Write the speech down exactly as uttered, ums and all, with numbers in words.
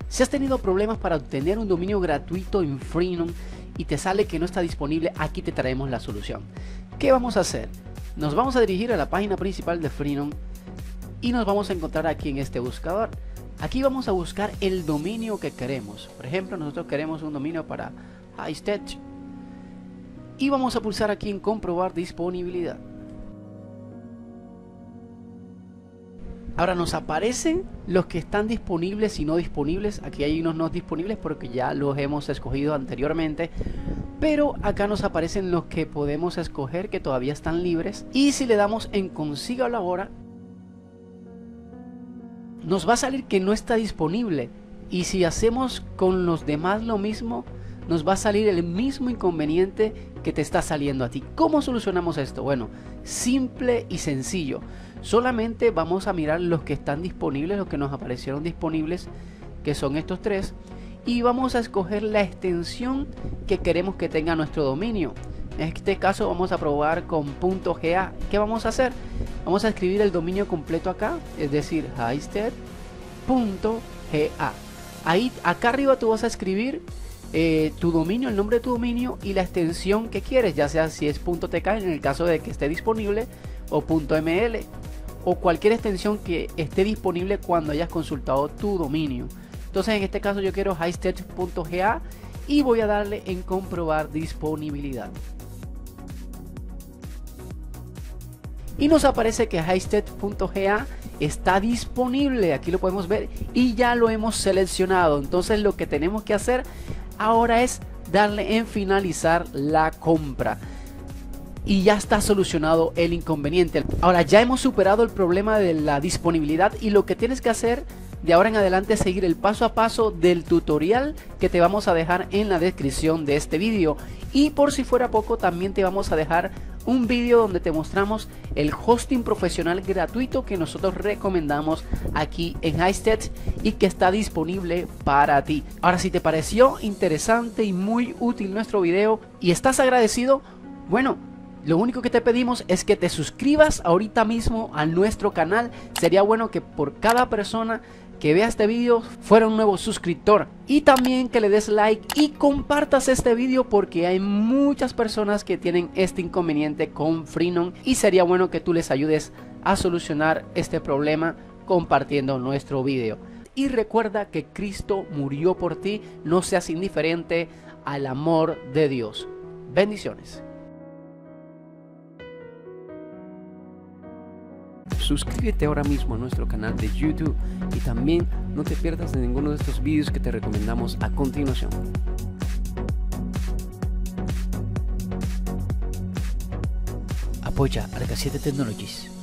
Si has tenido problemas para obtener un dominio gratuito en Freenom y te sale que no está disponible, aquí te traemos la solución. ¿Qué vamos a hacer? Nos vamos a dirigir a la página principal de Freenom y nos vamos a encontrar aquí en este buscador. Aquí vamos a buscar el dominio que queremos. Por ejemplo, nosotros queremos un dominio para HiStage y vamos a pulsar aquí en comprobar disponibilidad. Ahora nos aparecen los que están disponibles y no disponibles. Aquí hay unos no disponibles porque ya los hemos escogido anteriormente, pero acá nos aparecen los que podemos escoger que todavía están libres. Y si le damos en consígalo ahora, nos va a salir que no está disponible. Y si hacemos con los demás lo mismo, nos va a salir el mismo inconveniente que te está saliendo a ti. ¿Cómo solucionamos esto? Bueno, simple y sencillo. Solamente vamos a mirar los que están disponibles, los que nos aparecieron disponibles, que son estos tres, y vamos a escoger la extensión que queremos que tenga nuestro dominio. En este caso vamos a probar con .ga. ¿Qué vamos a hacer? Vamos a escribir el dominio completo acá, es decir, HiStage punto ga. Ahí acá arriba tú vas a escribir eh, tu dominio, el nombre de tu dominio y la extensión que quieres, ya sea si es .tk en el caso de que esté disponible, o .ml, o cualquier extensión que esté disponible cuando hayas consultado tu dominio. Entonces en este caso yo quiero HiStage punto ga y voy a darle en comprobar disponibilidad. Y nos aparece que HiStage punto ga está disponible, aquí lo podemos ver y ya lo hemos seleccionado. Entonces lo que tenemos que hacer ahora es darle en finalizar la compra. Y ya está solucionado el inconveniente. Ahora ya hemos superado el problema de la disponibilidad y lo que tienes que hacer de ahora en adelante es seguir el paso a paso del tutorial que te vamos a dejar en la descripción de este vídeo. Y por si fuera poco, también te vamos a dejar un vídeo donde te mostramos el hosting profesional gratuito que nosotros recomendamos aquí en HiStage y que está disponible para ti. Ahora, si te pareció interesante y muy útil nuestro video y estás agradecido, bueno, lo único que te pedimos es que te suscribas ahorita mismo a nuestro canal. Sería bueno que por cada persona que vea este vídeo fuera un nuevo suscriptor. Y también que le des like y compartas este vídeo porque hay muchas personas que tienen este inconveniente con Freenom. Y sería bueno que tú les ayudes a solucionar este problema compartiendo nuestro vídeo. Y recuerda que Cristo murió por ti. No seas indiferente al amor de Dios. Bendiciones. Suscríbete ahora mismo a nuestro canal de YouTube y también no te pierdas de ninguno de estos vídeos que te recomendamos a continuación. Apoya Arca siete Technologies.